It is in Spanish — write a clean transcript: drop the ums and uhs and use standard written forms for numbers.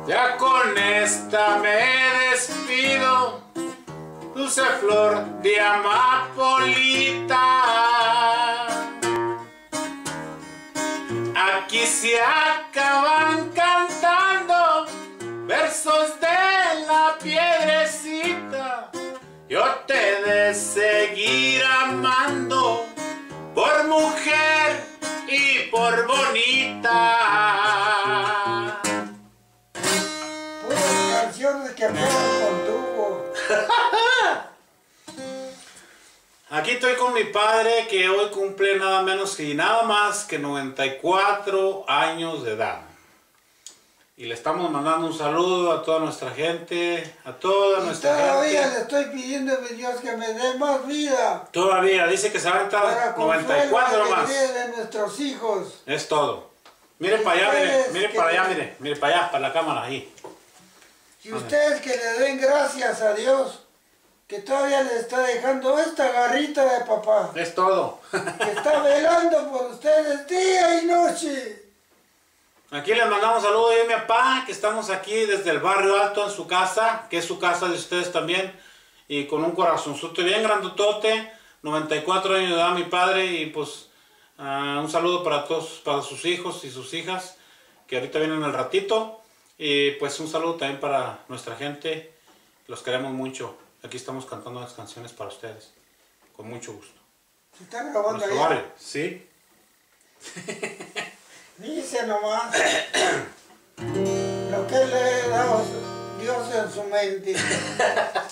Ya con esta me despido, dulce flor de amapolita. Aquí se acaban cantando versos de la piedrecita. Yo te he de seguir amando por mujer y por bonita. Puras canciones que apenas contuvo. Aquí estoy con mi padre, que hoy cumple nada menos y nada más que 94 años de edad. Y le estamos mandando un saludo a toda nuestra gente, a toda nuestra Todavía gente. le estoy pidiendo a mi Dios que me dé más vida. Todavía, dice que se va a Para aventar consuelo 94 y más. alegría de nuestros hijos. Es todo. Mire para allá, mire para allá, mire para allá, para la cámara, ahí. Y ustedes que le den gracias a Dios, que todavía le está dejando esta garrita de papá. Es todo. Que está velando por ustedes día y noche. Aquí les mandamos saludos yo y mi papá, que estamos aquí desde el barrio alto en su casa, que es su casa de ustedes también, y con un corazonzote bien grandotote, 94 años de edad mi padre, y pues un saludo para todos, para sus hijos y sus hijas, que ahorita vienen al ratito, y pues un saludo también para nuestra gente, los queremos mucho. Aquí estamos cantando unas canciones para ustedes, con mucho gusto. ¿Se están grabando Nuestro allá? barrio, sí. Dice nomás lo que le da Dios en su mente.